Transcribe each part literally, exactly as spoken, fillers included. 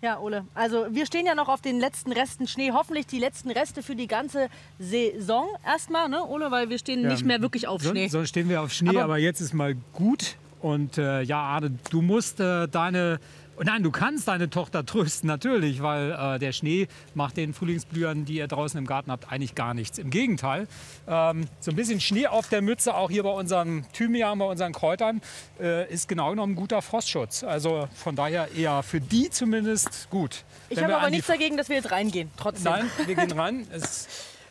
Ja, Ole. Also wir stehen ja noch auf den letzten Resten Schnee. Hoffentlich die letzten Reste für die ganze Saison erstmal, ne, Ole? Weil wir stehen ja, nicht mehr wirklich auf Schnee. So stehen wir auf Schnee, aber, aber jetzt ist mal gut. Und äh, ja, Ade, du musst äh, deine... Nein, du kannst deine Tochter trösten, natürlich, weil äh, der Schnee macht den Frühlingsblühern, die ihr draußen im Garten habt, eigentlich gar nichts. Im Gegenteil, ähm, so ein bisschen Schnee auf der Mütze, auch hier bei unseren Thymian, bei unseren Kräutern, äh, ist genau genommen ein guter Frostschutz. Also von daher eher für die zumindest gut. Ich habe aber nichts dagegen, dass wir jetzt reingehen, trotzdem. Nein, wir gehen rein. Es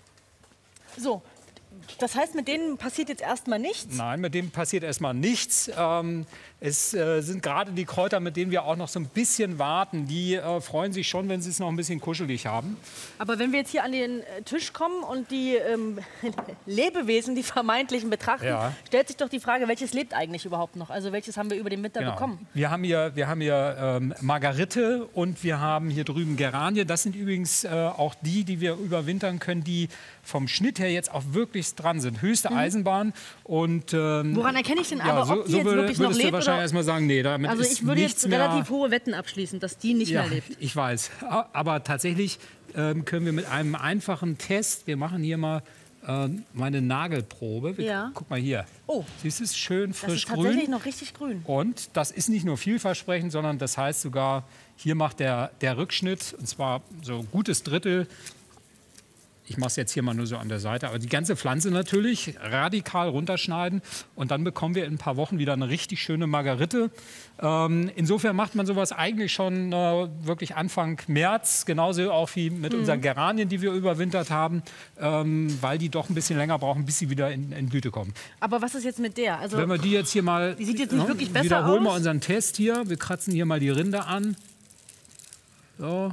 so. Das heißt, mit denen passiert jetzt erstmal nichts? Nein, mit denen passiert erstmal nichts. Ähm, es äh, sind gerade die Kräuter, mit denen wir auch noch so ein bisschen warten. Die äh, freuen sich schon, wenn sie es noch ein bisschen kuschelig haben. Aber wenn wir jetzt hier an den Tisch kommen und die ähm, Lebewesen, die vermeintlichen betrachten, ja. stellt sich doch die Frage, welches lebt eigentlich überhaupt noch? Also welches haben wir über den Winter genau. bekommen? Wir haben hier, wir haben hier ähm, Margarite und wir haben hier drüben Geranie. Das sind übrigens äh, auch die, die wir überwintern können, die vom Schnitt her jetzt auch wirklich dran sind. Höchste mhm. Eisenbahn. Und, ähm, woran erkenne ich denn ja, aber, so, ob die so jetzt würde, wirklich noch lebt? Du wahrscheinlich erst mal sagen, nee, damit also ist ich würde nichts jetzt mehr, relativ hohe Wetten abschließen, dass die nicht ja, mehr lebt. Ich weiß. Aber tatsächlich ähm, können wir mit einem einfachen Test, wir machen hier mal äh, meine Nagelprobe. Wir, ja. Guck mal hier. Oh. Siehst du, es schön frisch grün. Das ist tatsächlich noch richtig grün. Und das ist nicht nur vielversprechend, sondern das heißt sogar, hier macht der, der Rückschnitt, und zwar so ein gutes Drittel. Ich mache es jetzt hier mal nur so an der Seite, aber die ganze Pflanze natürlich radikal runterschneiden und dann bekommen wir in ein paar Wochen wieder eine richtig schöne Margarite. Ähm, insofern macht man sowas eigentlich schon äh, wirklich Anfang März, genauso auch wie mit mhm. unseren Geranien, die wir überwintert haben, ähm, weil die doch ein bisschen länger brauchen, bis sie wieder in, in Blüte kommen. Aber was ist jetzt mit der? Also, wenn wir die jetzt hier mal, die sieht jetzt nicht ne, wirklich besser wiederholen aus. wir unseren Test hier, wir kratzen hier mal die Rinde an. So.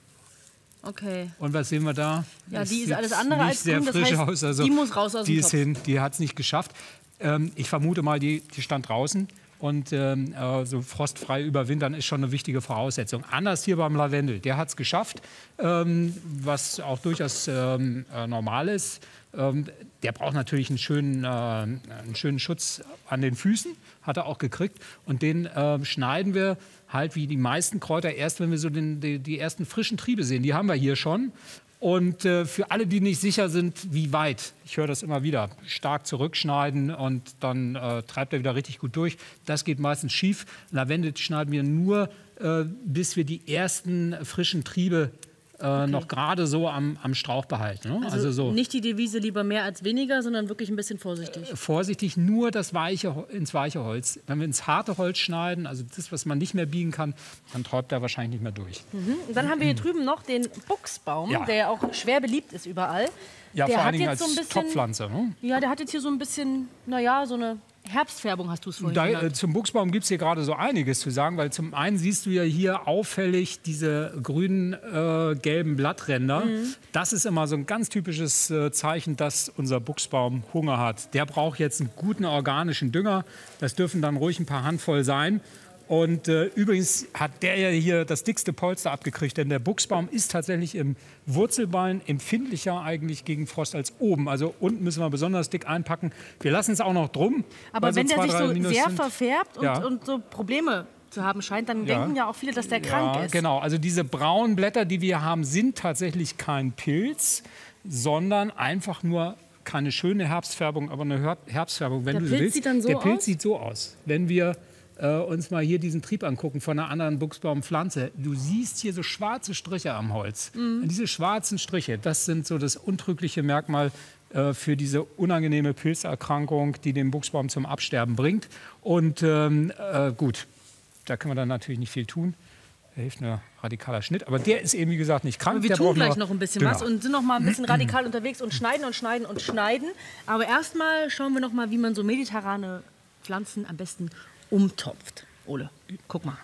Okay. Und was sehen wir da? Ja, die ist alles andere als sehr grün, das frisch heißt, aus. Also die muss raus aus dem die ist Topf. hin, die hat es nicht geschafft. Ähm, ich vermute mal, die, die stand draußen. Und ähm, äh, so frostfrei überwintern ist schon eine wichtige Voraussetzung. Anders hier beim Lavendel. Der hat es geschafft, ähm, was auch durchaus ähm, äh, normal ist. Ähm, der braucht natürlich einen schönen, äh, einen schönen Schutz an den Füßen, hat er auch gekriegt. Und den äh, schneiden wir halt wie die meisten Kräuter erst, wenn wir so den, die, die ersten frischen Triebe sehen. Die haben wir hier schon. Und äh, für alle, die nicht sicher sind, wie weit, ich höre das immer wieder, stark zurückschneiden und dann äh, treibt er wieder richtig gut durch. Das geht meistens schief. Lavendel schneiden wir nur, äh, bis wir die ersten frischen Triebe äh, okay. noch gerade so am, am Strauch behalten. Ne? Also, also so. Nicht die Devise lieber mehr als weniger, sondern wirklich ein bisschen vorsichtig. Äh, vorsichtig, nur das weiche, ins weiche Holz. Wenn wir ins harte Holz schneiden, also das, was man nicht mehr biegen kann, dann träubt er wahrscheinlich nicht mehr durch. Mhm. Und dann haben wir hier drüben noch den Buchsbaum, ja. der ja auch schwer beliebt ist überall. Ja, der vor hat allen Dingen jetzt als so ein bisschen, Topfpflanze. Ne? Ja, der hat jetzt hier so ein bisschen, naja, so eine Herbstfärbung, hast du es vorhin da, genannt. äh, Zum Buchsbaum gibt es hier gerade so einiges zu sagen, weil zum einen siehst du ja hier auffällig diese grünen, äh, gelben Blattränder. Mhm. Das ist immer so ein ganz typisches äh, Zeichen, dass unser Buchsbaum Hunger hat. Der braucht jetzt einen guten organischen Dünger. Das dürfen dann ruhig ein paar Handvoll sein. Und äh, übrigens hat der ja hier das dickste Polster abgekriegt, denn der Buchsbaum ist tatsächlich im Wurzelbein empfindlicher eigentlich gegen Frost als oben. Also unten müssen wir besonders dick einpacken. Wir lassen es auch noch drum. Aber wenn so der sich so Minus sehr sind. verfärbt und, Ja. und so Probleme zu haben scheint, dann Ja. denken ja auch viele, dass der krank Ja, ist. genau. Also diese braunen Blätter, die wir haben, sind tatsächlich kein Pilz, sondern einfach nur keine schöne Herbstfärbung, aber eine Her- Herbstfärbung, wenn Der du Pilz willst. sieht dann so der Pilz aus? sieht so aus. Wenn wir äh, uns mal hier diesen Trieb angucken von einer anderen Buchsbaumpflanze, du siehst hier so schwarze Striche am Holz. Mhm. Und diese schwarzen Striche, das sind so das untrügliche Merkmal äh, für diese unangenehme Pilzerkrankung, die den Buchsbaum zum Absterben bringt. Und ähm, äh, gut, da können wir dann natürlich nicht viel tun. Da hilft ein radikaler Schnitt. Aber der ist eben, wie gesagt, nicht krank. Aber wir der tun gleich nur noch ein bisschen Dünger. was und sind noch mal ein bisschen radikal unterwegs und schneiden und schneiden und schneiden. Aber erstmal schauen wir noch mal, wie man so mediterrane Pflanzen am besten umtopft. Ole, guck mal.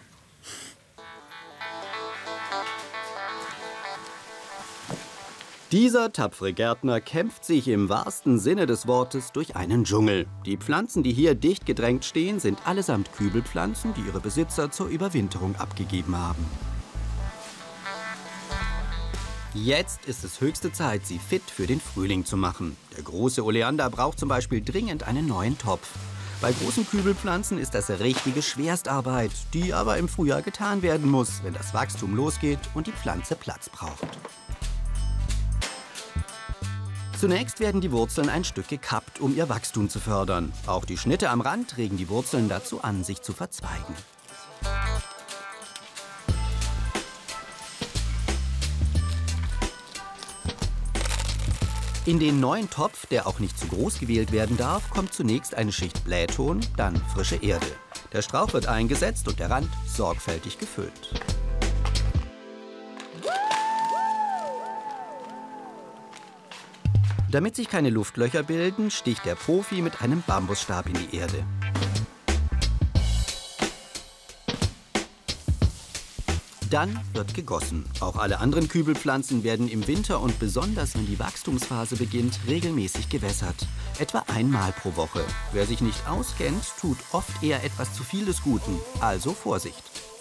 Dieser tapfere Gärtner kämpft sich im wahrsten Sinne des Wortes durch einen Dschungel. Die Pflanzen, die hier dicht gedrängt stehen, sind allesamt Kübelpflanzen, die ihre Besitzer zur Überwinterung abgegeben haben. Jetzt ist es höchste Zeit, sie fit für den Frühling zu machen. Der große Oleander braucht zum Beispiel dringend einen neuen Topf. Bei großen Kübelpflanzen ist das richtige Schwerstarbeit, die aber im Frühjahr getan werden muss, wenn das Wachstum losgeht und die Pflanze Platz braucht. Zunächst werden die Wurzeln ein Stück gekappt, um ihr Wachstum zu fördern. Auch die Schnitte am Rand regen die Wurzeln dazu an, sich zu verzweigen. In den neuen Topf, der auch nicht zu groß gewählt werden darf, kommt zunächst eine Schicht Blähton, dann frische Erde. Der Strauch wird eingesetzt und der Rand sorgfältig gefüllt. Damit sich keine Luftlöcher bilden, sticht der Profi mit einem Bambusstab in die Erde. Dann wird gegossen. Auch alle anderen Kübelpflanzen werden im Winter und besonders, wenn die Wachstumsphase beginnt, regelmäßig gewässert. Etwa einmal pro Woche. Wer sich nicht auskennt, tut oft eher etwas zu viel des Guten. Also Vorsicht!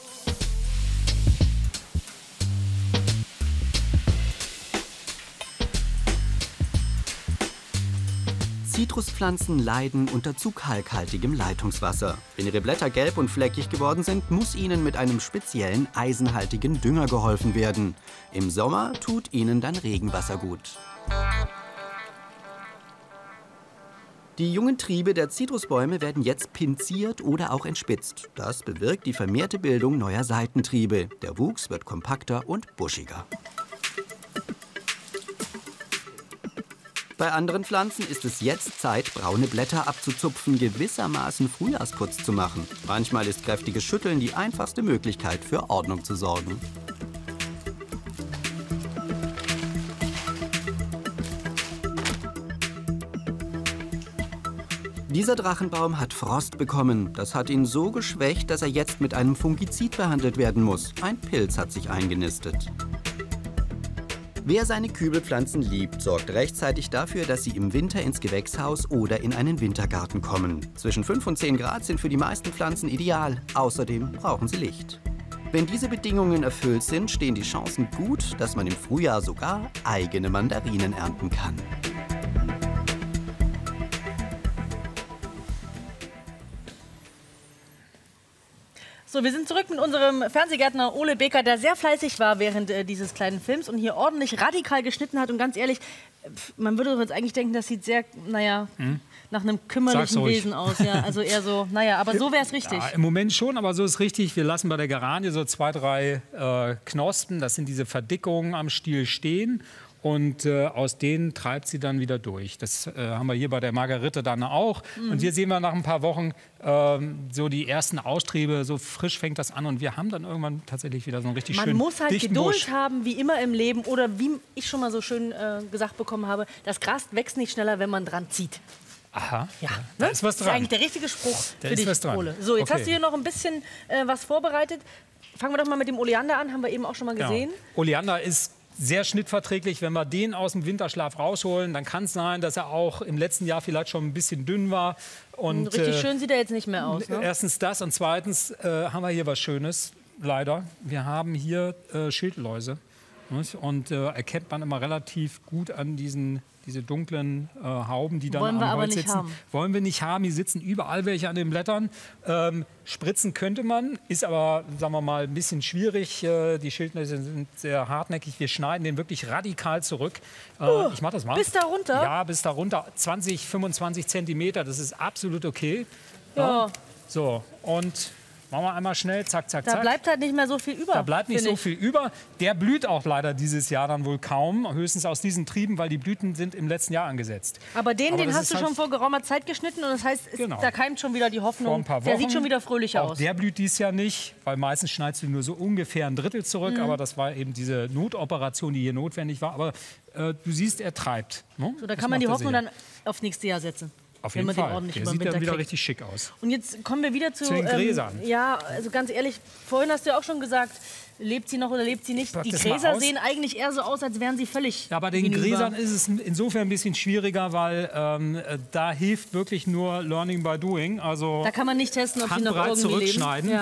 Zitruspflanzen leiden unter zu kalkhaltigem Leitungswasser. Wenn ihre Blätter gelb und fleckig geworden sind, muss ihnen mit einem speziellen eisenhaltigen Dünger geholfen werden. Im Sommer tut ihnen dann Regenwasser gut. Die jungen Triebe der Zitrusbäume werden jetzt pinziert oder auch entspitzt. Das bewirkt die vermehrte Bildung neuer Seitentriebe. Der Wuchs wird kompakter und buschiger. Bei anderen Pflanzen ist es jetzt Zeit, braune Blätter abzuzupfen, gewissermaßen Frühjahrsputz zu machen. Manchmal ist kräftiges Schütteln die einfachste Möglichkeit, für Ordnung zu sorgen. Dieser Drachenbaum hat Frost bekommen. Das hat ihn so geschwächt, dass er jetzt mit einem Fungizid behandelt werden muss. Ein Pilz hat sich eingenistet. Wer seine Kübelpflanzen liebt, sorgt rechtzeitig dafür, dass sie im Winter ins Gewächshaus oder in einen Wintergarten kommen. Zwischen fünf und zehn Grad sind für die meisten Pflanzen ideal. Außerdem brauchen sie Licht. Wenn diese Bedingungen erfüllt sind, stehen die Chancen gut, dass man im Frühjahr sogar eigene Mandarinen ernten kann. So, wir sind zurück mit unserem Fernsehgärtner Ole Beker, der sehr fleißig war während äh, dieses kleinen Films und hier ordentlich radikal geschnitten hat. Und ganz ehrlich, pf, man würde doch jetzt eigentlich denken, das sieht sehr, naja, hm? nach einem kümmerlichen Wesen aus. Ja. Also eher so, naja, aber so wäre es richtig. Ja, im Moment schon, aber so ist richtig. Wir lassen bei der Geranie so zwei, drei äh, Knospen, das sind diese Verdickungen am Stiel stehen. Und äh, aus denen treibt sie dann wieder durch. Das äh, haben wir hier bei der Margerite dann auch. Mhm. Und hier sehen wir nach ein paar Wochen äh, so die ersten Austriebe. So frisch fängt das an. Und wir haben dann irgendwann tatsächlich wieder so einen richtig schönen Man muss halt dichten Geduld Busch. haben, wie immer im Leben. Oder wie ich schon mal so schön äh, gesagt bekommen habe, das Gras wächst nicht schneller, wenn man dran zieht. Aha, ja, ja. Ne? Da ist was dran. Das ist eigentlich der richtige Spruch da für ist dich, was dran. Ole. So, jetzt okay. hast du hier noch ein bisschen äh, was vorbereitet. Fangen wir doch mal mit dem Oleander an, haben wir eben auch schon mal gesehen. Genau. Oleander ist sehr schnittverträglich. Wenn wir den aus dem Winterschlaf rausholen, dann kann es sein, dass er auch im letzten Jahr vielleicht schon ein bisschen dünn war. Und, Richtig äh, schön sieht er jetzt nicht mehr aus. Ne? Erstens das und zweitens äh, haben wir hier was Schönes, leider. Wir haben hier äh, Schildläuse. Nicht? Und äh, erkennt man immer relativ gut an diesen diese dunklen äh, Hauben, die dann Wollen wir am aber Holz nicht sitzen. haben. Wollen wir nicht haben. Die sitzen überall welche an den Blättern. Ähm, spritzen könnte man, ist aber, sagen wir mal, ein bisschen schwierig. Äh, die Schildläuse sind sehr hartnäckig. Wir schneiden den wirklich radikal zurück. Äh, uh, ich mach das mal. Bis da runter? Ja, bis da runter. zwanzig, fünfundzwanzig Zentimeter, das ist absolut okay. Ja. Ja. So, und machen wir einmal schnell, zack, zack, da zack. Da bleibt halt nicht mehr so viel über. Da bleibt nicht so ich. viel über. Der blüht auch leider dieses Jahr dann wohl kaum. Höchstens aus diesen Trieben, weil die Blüten sind im letzten Jahr angesetzt. Aber den, Aber den hast du halt schon vor geraumer Zeit geschnitten und das heißt, es, genau. da keimt schon wieder die Hoffnung. Vor ein paar Wochen. Der sieht schon wieder fröhlicher auch aus. Der blüht dieses Jahr nicht, weil meistens schneidest du nur so ungefähr ein Drittel zurück. Mhm. Aber das war eben diese Notoperation, die hier notwendig war. Aber äh, du siehst, er treibt. Ne? So, da das kann man die Hoffnung sehr. dann aufs nächste Jahr setzen. Auf jeden wenn man Fall. Den ordentlich Der über den sieht dann Winter wieder kriegt. richtig schick aus. Und jetzt kommen wir wieder zu, zu den Gräsern. Ähm, ja, also ganz ehrlich, vorhin hast du ja auch schon gesagt, lebt sie noch oder lebt sie nicht? Pack Die das mal Gräser aus. sehen eigentlich eher so aus, als wären sie völlig Ja, bei den hinüber. Gräsern ist es insofern ein bisschen schwieriger, weil ähm, da hilft wirklich nur Learning by Doing. Also Da kann man nicht testen, ob sie noch handbreit irgendwie zurückschneiden. leben. Ja.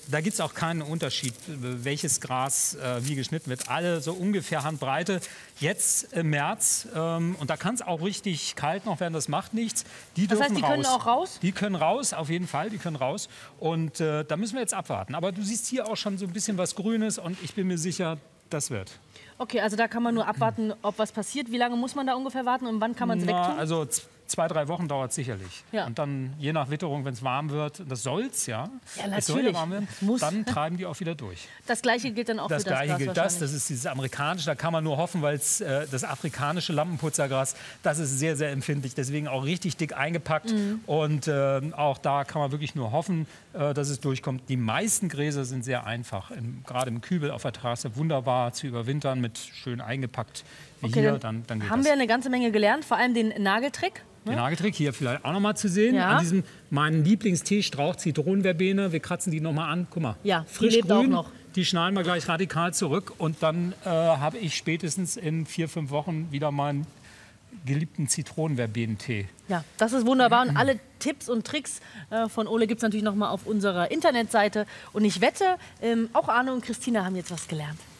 da gibt es auch keinen Unterschied, welches Gras äh, wie geschnitten wird. Alle so ungefähr Handbreite. Jetzt im März, ähm, und da kann es auch richtig kalt noch werden, das macht nichts. Die Das dürfen heißt, die raus. können auch raus? Die können raus, auf jeden Fall, die können raus. Und äh, da müssen wir jetzt abwarten. Aber du siehst hier auch schon so ein bisschen was Grünes und ich bin mir sicher, das wird. Okay, also da kann man nur abwarten, ob was passiert. Wie lange muss man da ungefähr warten und wann kann man es Na, wegtun? also z- zwei, drei Wochen dauert es sicherlich. Ja. Und dann, je nach Witterung, wenn es warm wird, das soll's, ja. Ja, Es soll ja natürlich. warm werden, Es muss. dann treiben die auch wieder durch. Das Gleiche gilt dann auch Das für das Gleiche Gras gilt das, wahrscheinlich. das ist dieses amerikanische, da kann man nur hoffen, weil äh, das afrikanische Lampenputzergras, das ist sehr, sehr empfindlich, deswegen auch richtig dick eingepackt. Mhm. Und äh, auch da kann man wirklich nur hoffen, äh, dass es durchkommt. Die meisten Gräser sind sehr einfach, im, gerade im Kübel auf der Terrasse, wunderbar zu überwintern, mit schön eingepackt wie Okay, hier, dann, dann, dann geht haben das. wir eine ganze Menge gelernt, vor allem den Nageltrick. Den Nageltrick hier vielleicht auch noch mal zu sehen. Ja. An diesem meinen Lieblingstee, Strauch Zitronenverbene. Wir kratzen die noch mal an. Guck mal, Ja, die frisch lebt grün. auch noch. Die schneiden wir gleich radikal zurück. Und dann äh, habe ich spätestens in vier, fünf Wochen wieder meinen geliebten Zitronenverbenentee. Ja, das ist wunderbar. Und alle Tipps und Tricks äh, von Ole gibt es natürlich noch mal auf unserer Internetseite. Und ich wette, ähm, auch Arne und Christina haben jetzt was gelernt.